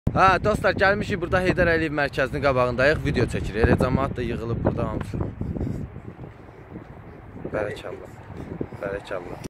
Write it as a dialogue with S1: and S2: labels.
S1: Ha, dostlar, gəlmişik burada Heydər Əliyev mərkəzinin qabağındayıq, video çəkirik. Elə cəmaat da yığılıb burada hamısı. Bərəkallah. Bərəkallah.